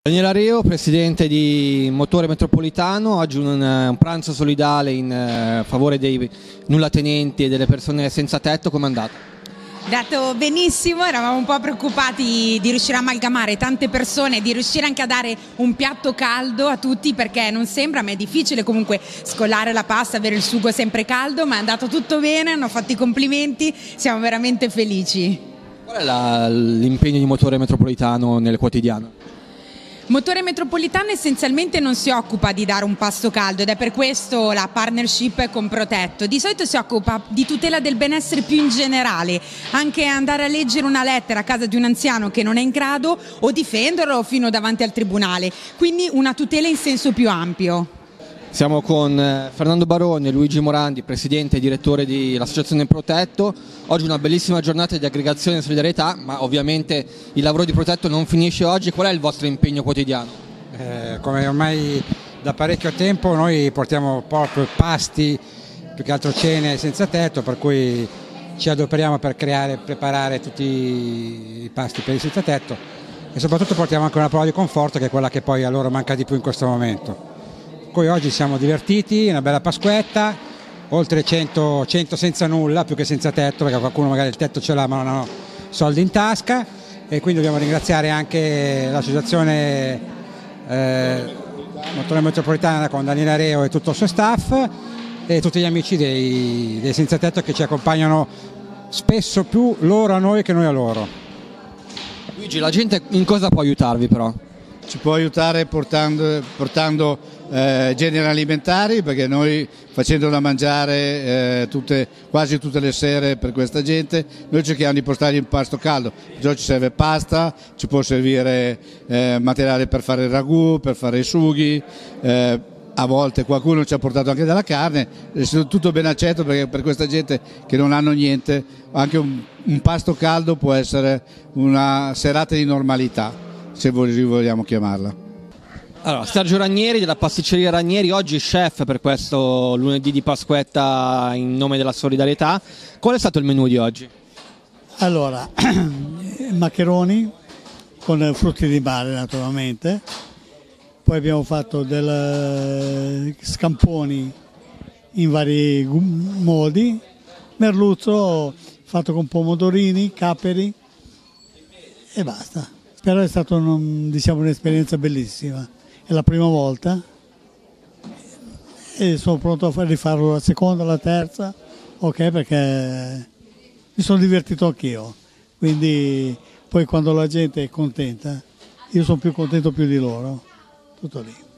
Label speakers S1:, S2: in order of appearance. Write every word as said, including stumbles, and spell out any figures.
S1: Daniele Areo, presidente di Motore Metropolitano, oggi un, un pranzo solidale in uh, favore dei nullatenenti e delle persone senza tetto, com'è andato?
S2: Dato benissimo, eravamo un po' preoccupati di riuscire a amalgamare tante persone, di riuscire anche a dare un piatto caldo a tutti, perché non sembra, ma è difficile comunque scolare la pasta, avere il sugo sempre caldo, ma è andato tutto bene, hanno fatto i complimenti, siamo veramente felici.
S1: Qual è l'impegno di Motore Metropolitano nel quotidiano?
S2: Motore Metropolitano essenzialmente non si occupa di dare un pasto caldo ed è per questo la partnership con Protetto. Di solito si occupa di tutela del benessere più in generale, anche andare a leggere una lettera a casa di un anziano che non è in grado o difenderlo fino davanti al tribunale, quindi una tutela in senso più ampio.
S1: Siamo con Fernando Barone e Luigi Morandi, presidente e direttore dell'associazione Protetto. Oggi una bellissima giornata di aggregazione e solidarietà, ma ovviamente il lavoro di Protetto non finisce oggi. Qual è il vostro impegno quotidiano?
S3: Eh, come ormai da parecchio tempo noi portiamo proprio pasti, più che altro cene senza tetto, per cui ci adoperiamo per creare, preparare tutti i pasti per i senza tetto e soprattutto portiamo anche una prova di conforto, che è quella che poi a loro manca di più in questo momento. Poi oggi siamo divertiti, una bella Pasquetta, oltre cento, cento senza nulla, più che senza tetto, perché qualcuno magari il tetto ce l'ha ma non ha soldi in tasca, e quindi dobbiamo ringraziare anche l'associazione eh, Motore Metropolitana con Daniele Areo e tutto il suo staff e tutti gli amici dei, dei senza tetto che ci accompagnano spesso più loro a noi che noi a loro.
S1: Luigi, la gente in cosa può aiutarvi però?
S4: Ci può aiutare portando, portando eh, generi alimentari, perché noi facendo da mangiare eh, tutte, quasi tutte le sere per questa gente, noi cerchiamo di portargli un pasto caldo, perciò ci serve pasta, ci può servire eh, materiale per fare il ragù, per fare i sughi, eh, a volte qualcuno ci ha portato anche della carne, è tutto ben accetto, perché per questa gente che non hanno niente anche un, un pasto caldo può essere una serata di normalità, se vogliamo chiamarla.
S1: Allora, Sergio Ranieri della pasticceria Ranieri, oggi chef per questo lunedì di Pasquetta in nome della solidarietà. Qual è stato il menù di oggi?
S5: Allora, maccheroni con frutti di mare naturalmente, poi abbiamo fatto dei scamponi in vari modi, merluzzo fatto con pomodorini, caperi e basta. Però è stata un, diciamo, un'esperienza bellissima, è la prima volta e sono pronto a rifarlo la seconda, la terza, ok, perché mi sono divertito anch'io, quindi poi quando la gente è contenta, io sono più contento più di loro, tutto lì.